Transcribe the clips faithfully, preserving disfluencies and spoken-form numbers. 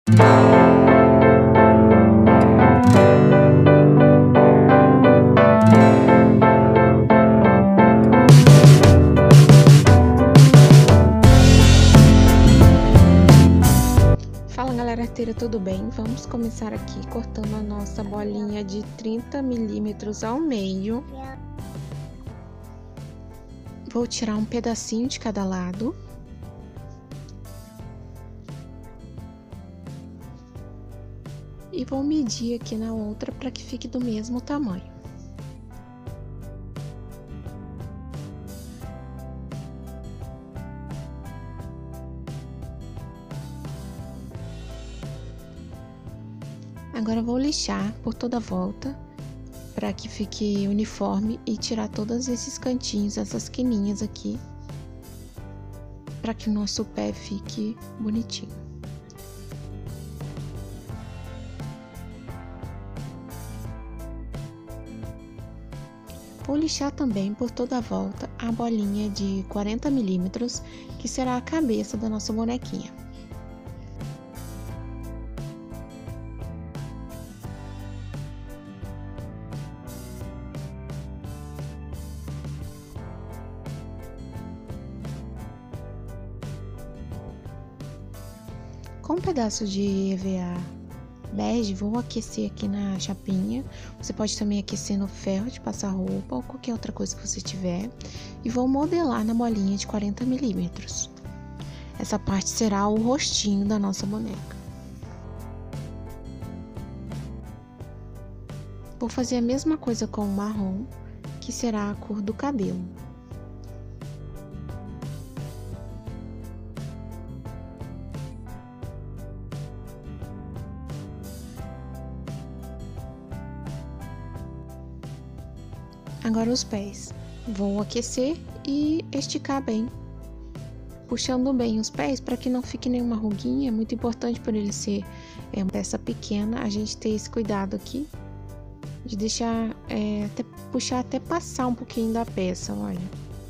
Fala galera arteira, tudo bem? Vamos começar aqui cortando a nossa bolinha de trinta milímetros ao meio. Vou tirar um pedacinho de cada lado. E vou medir aqui na outra para que fique do mesmo tamanho. Agora vou lixar por toda a volta para que fique uniforme e tirar todos esses cantinhos, essas quininhas aqui, para que o nosso pé fique bonitinho. Vou lixar também por toda a volta a bolinha de quarenta milímetros, que será a cabeça da nossa bonequinha. Com um pedaço de E V A bege, vou aquecer aqui na chapinha. Você pode também aquecer no ferro de passar roupa ou qualquer outra coisa que você tiver. E vou modelar na bolinha de quarenta milímetros. Essa parte será o rostinho da nossa boneca. Vou fazer a mesma coisa com o marrom, que será a cor do cabelo. Agora os pés. Vou aquecer e esticar bem, puxando bem os pés para que não fique nenhuma ruguinha. É muito importante, por ele ser é, uma peça pequena, a gente ter esse cuidado aqui de deixar, é, até, puxar até passar um pouquinho da peça, olha.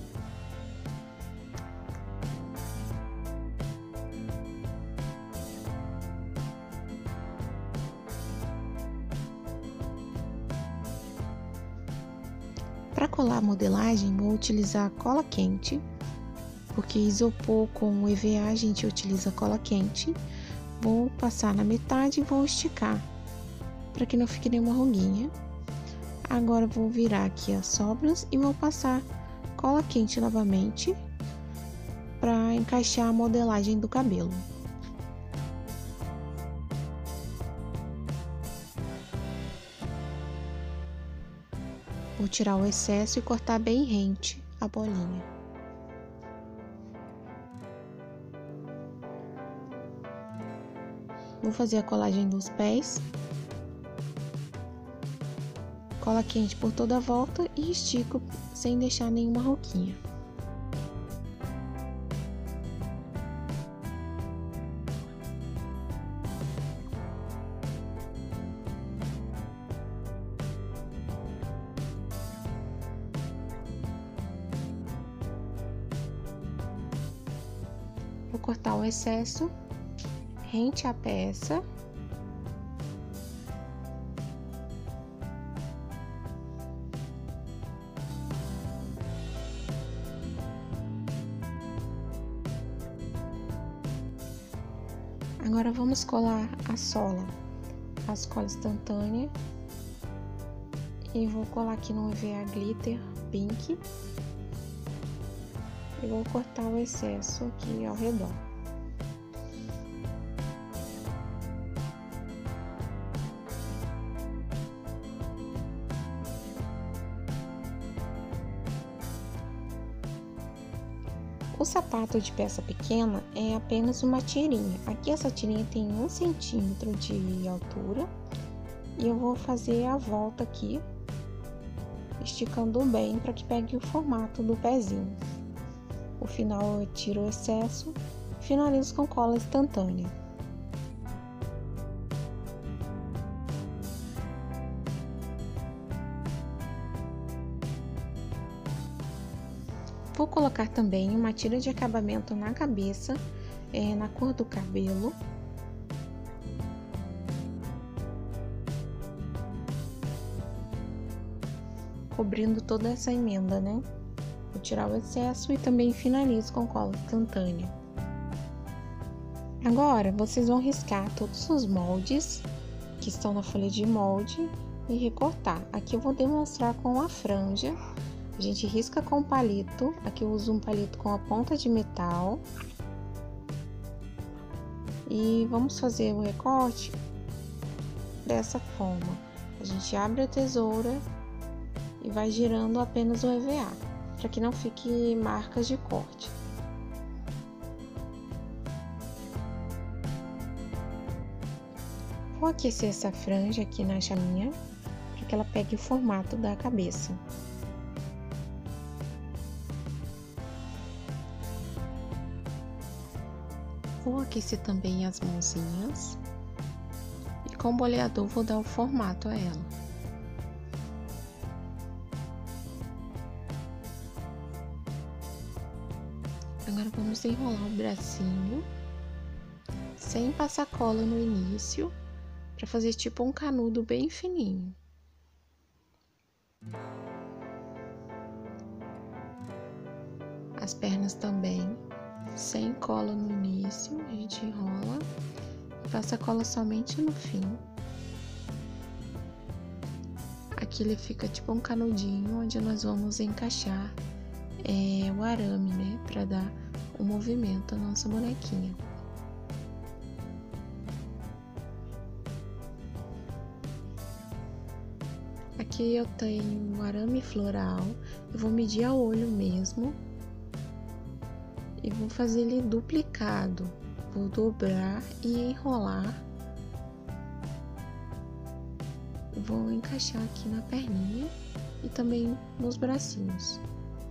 Para colar a modelagem, vou utilizar cola quente, porque isopor com E V A a gente utiliza cola quente. Vou passar na metade e vou esticar, para que não fique nenhuma ruguinha. Agora vou virar aqui as sobras e vou passar cola quente novamente, para encaixar a modelagem do cabelo. Vou tirar o excesso e cortar bem rente a bolinha. Vou fazer a colagem dos pés. Cola quente por toda a volta e estico sem deixar nenhuma ruguinha. Vou cortar o excesso rente à peça. Agora vamos colar a sola, as cola instantânea. E vou colar aqui no E V A glitter pink. E vou cortar o excesso aqui ao redor. O sapato de peça pequena é apenas uma tirinha. Aqui essa tirinha tem um centímetro de altura. E eu vou fazer a volta aqui, esticando bem para que pegue o formato do pezinho. O final eu tiro o excesso, finalizo com cola instantânea. Vou colocar também uma tira de acabamento na cabeça, é, na cor do cabelo. cobrindo toda essa emenda, né? Vou tirar o excesso e também finalizo com cola instantânea. Agora, vocês vão riscar todos os moldes que estão na folha de molde e recortar. Aqui eu vou demonstrar com a franja. A gente risca com palito. Aqui eu uso um palito com a ponta de metal. E vamos fazer o recorte dessa forma. A gente abre a tesoura e vai girando apenas o E V A, para que não fique marcas de corte. Vou aquecer essa franja aqui na chaminha, para que ela pegue o formato da cabeça. Vou aquecer também as mãozinhas e com o boleador vou dar o formato a ela. Agora vamos enrolar o bracinho sem passar cola no início, para fazer tipo um canudo bem fininho. As pernas também, sem cola no início, a gente enrola e passa cola somente no fim. Aqui ele fica tipo um canudinho, onde nós vamos encaixar é, o arame, né, para dar o movimento à nossa bonequinha. Aqui eu tenho um arame floral, eu vou medir a olho mesmo e vou fazer ele duplicado. Vou dobrar e enrolar. Vou encaixar aqui na perninha e também nos bracinhos.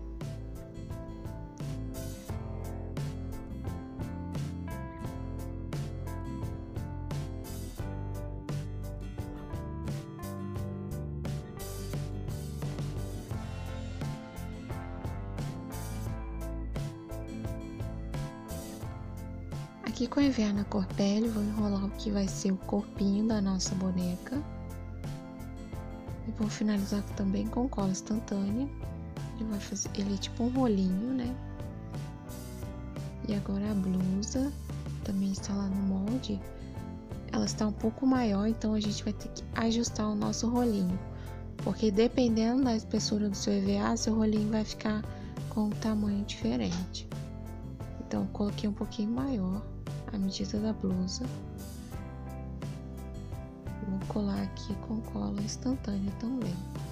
Aqui com o E V A na cor pele, vou enrolar o que vai ser o corpinho da nossa boneca. E vou finalizar também com cola instantânea. Ele vai fazer, ele é tipo um rolinho, né? E agora a blusa também está lá no molde. Ela está um pouco maior, então a gente vai ter que ajustar o nosso rolinho. Porque dependendo da espessura do seu E V A, seu rolinho vai ficar com um tamanho diferente. Então, eu coloquei um pouquinho maior a medida da blusa. Vou colar aqui com cola instantânea também.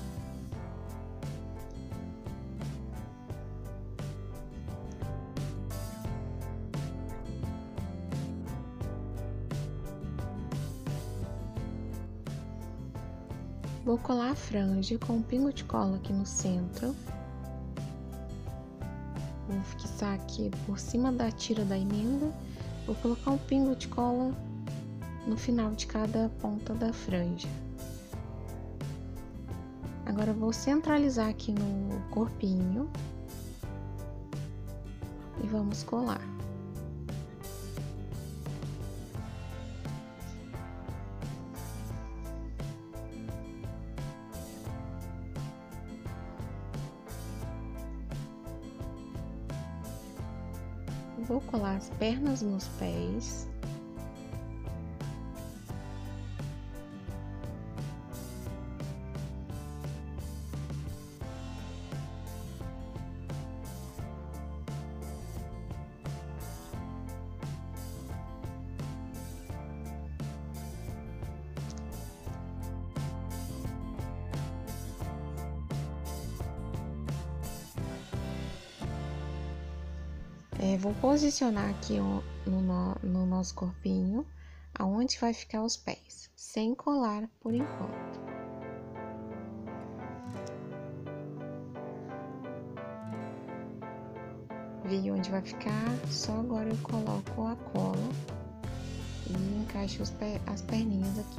Vou colar a franja com um pingo de cola aqui no centro. Vou fixar aqui por cima da tira da emenda. Vou colocar um pingo de cola no final de cada ponta da franja. Agora vou centralizar aqui no corpinho e vamos colar. Vou colar as pernas nos pés. É, vou posicionar aqui no, no, no nosso corpinho, aonde vai ficar os pés, sem colar por enquanto. Vi onde vai ficar, só agora eu coloco a cola e encaixo os pé, as perninhas aqui.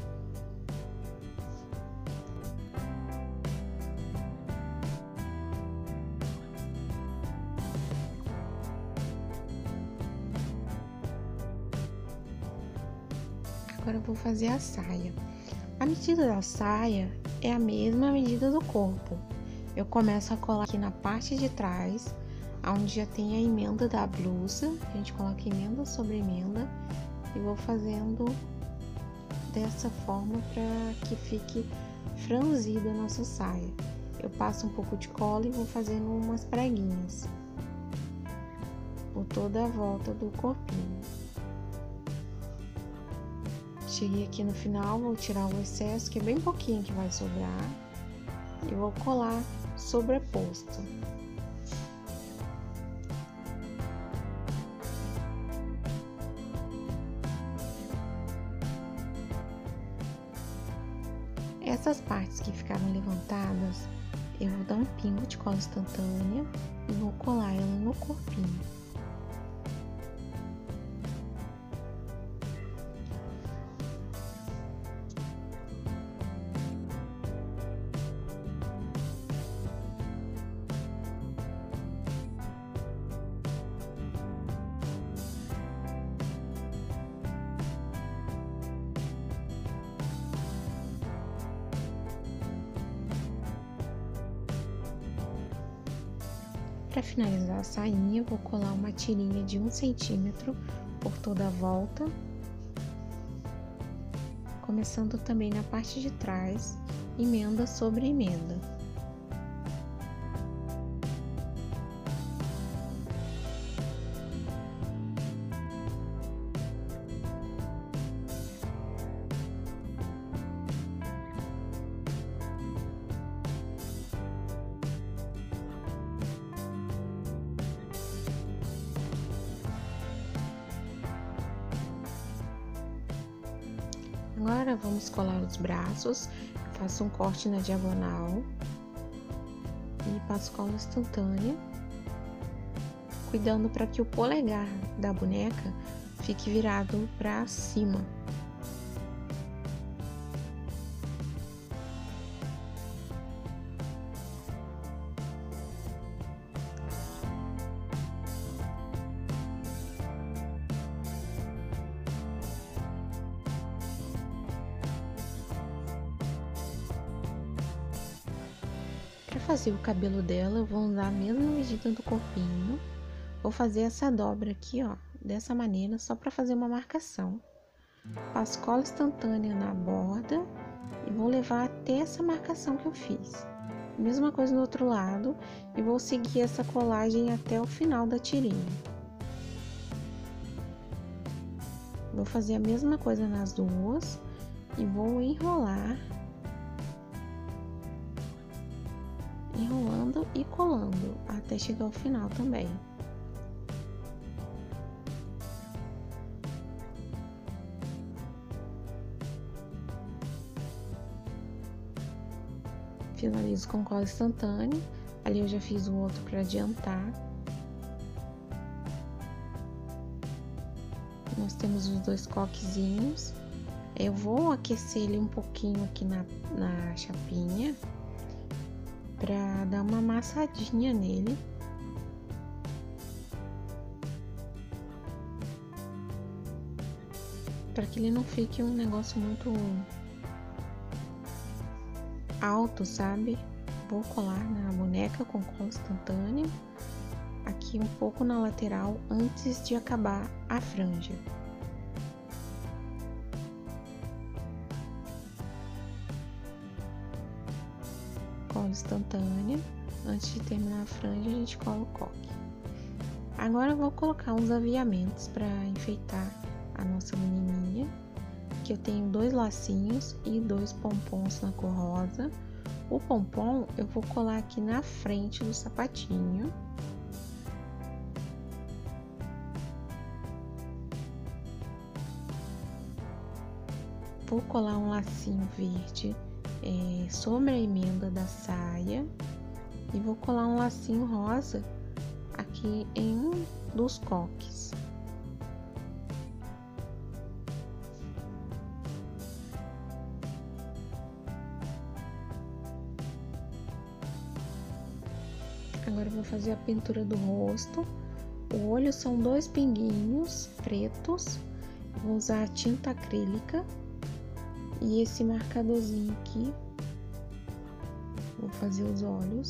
Agora eu vou fazer a saia. A medida da saia é a mesma medida do corpo. Eu começo a colar aqui na parte de trás, onde já tem a emenda da blusa. A gente coloca emenda sobre emenda e vou fazendo dessa forma para que fique franzida a nossa saia. Eu passo um pouco de cola e vou fazendo umas preguinhas por toda a volta do corpinho. Cheguei aqui no final, vou tirar o excesso, que é bem pouquinho que vai sobrar, e vou colar sobreposto. Essas partes que ficaram levantadas, eu vou dar um pingo de cola instantânea e vou colar ela no corpinho. Para finalizar a sainha, vou colar uma tirinha de um centímetro por toda a volta, começando também na parte de trás, emenda sobre emenda. Agora vamos colar os braços. Faço um corte na diagonal e passo cola instantânea, cuidando para que o polegar da boneca fique virado para cima. Para fazer o cabelo dela, eu vou usar a mesma medida do corpinho. Vou fazer essa dobra aqui, ó, dessa maneira, só para fazer uma marcação. Passo cola instantânea na borda e vou levar até essa marcação que eu fiz. Mesma coisa no outro lado e vou seguir essa colagem até o final da tirinha. Vou fazer a mesma coisa nas duas e vou enrolar. Enrolando e colando até chegar ao final também. Finalizo com cola instantânea. Ali eu já fiz o outro para adiantar. Nós temos os dois coquezinhos. Eu vou aquecer ele um pouquinho aqui na, na chapinha, para dar uma amassadinha nele. Para que ele não fique um negócio muito alto, sabe? Vou colar na boneca com cola instantânea, aqui um pouco na lateral antes de acabar a franja. Cola instantânea. Antes de terminar a franja, a gente cola o coque. Agora eu vou colocar uns aviamentos para enfeitar a nossa menininha. Aqui eu tenho dois lacinhos e dois pompons na cor rosa. O pompom eu vou colar aqui na frente do sapatinho. Vou colar um lacinho verde É, sobre a emenda da saia e vou colar um lacinho rosa aqui em um dos coques. Agora eu vou fazer a pintura do rosto. O olho são dois pinguinhos pretos. Vou usar a tinta acrílica e esse marcadorzinho aqui Vou fazer os olhos.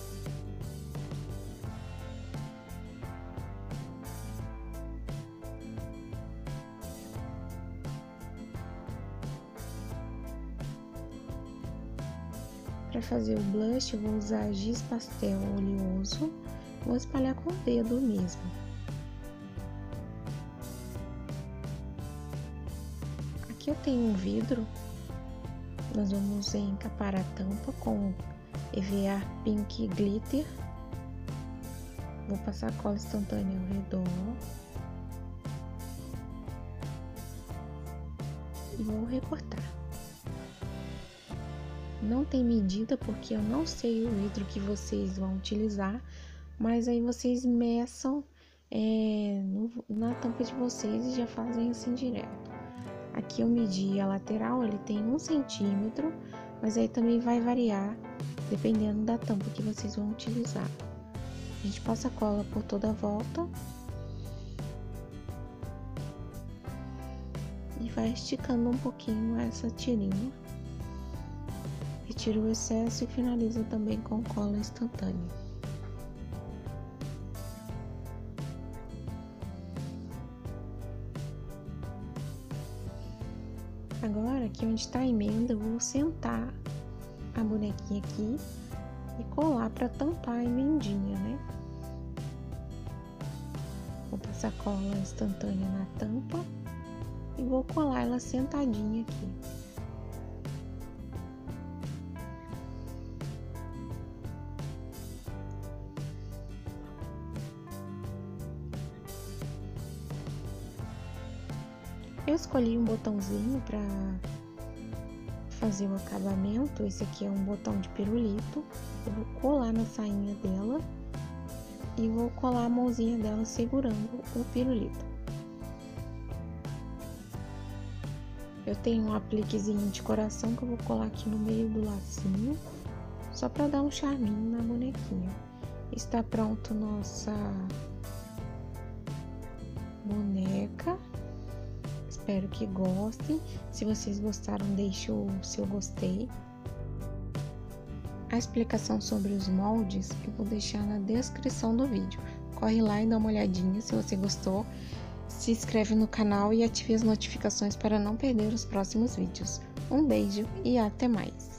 Para fazer o blush, eu vou usar giz pastel oleoso. Vou espalhar com o dedo mesmo. Aqui eu tenho um vidro. Nós vamos encapar a tampa com E V A Pink Glitter. Vou passar cola instantânea ao redor. E vou recortar. Não tem medida porque eu não sei o vidro que vocês vão utilizar, mas aí vocês meçam é, no, na tampa de vocês e já fazem assim direto. Aqui eu medi a lateral, ele tem um centímetro, mas aí também vai variar dependendo da tampa que vocês vão utilizar. A gente passa cola por toda a volta e vai esticando um pouquinho essa tirinha. Retira o excesso e finaliza também com cola instantânea. Agora, aqui onde está a emenda, eu vou sentar a bonequinha aqui e colar para tampar a emendinha, né? Vou passar cola instantânea na tampa e vou colar ela sentadinha aqui. Eu escolhi um botãozinho para fazer o acabamento. Esse aqui é um botão de pirulito. Eu vou colar na sainha dela e vou colar a mãozinha dela segurando o pirulito. Eu tenho um apliquezinho de coração que eu vou colar aqui no meio do lacinho, só para dar um charminho na bonequinha. Está pronto nossa boneca. Espero que gostem. Se vocês gostaram, deixe o seu gostei. A explicação sobre os moldes eu vou deixar na descrição do vídeo. Corre lá e dá uma olhadinha se você gostou. Se inscreve no canal e ative as notificações para não perder os próximos vídeos. Um beijo e até mais!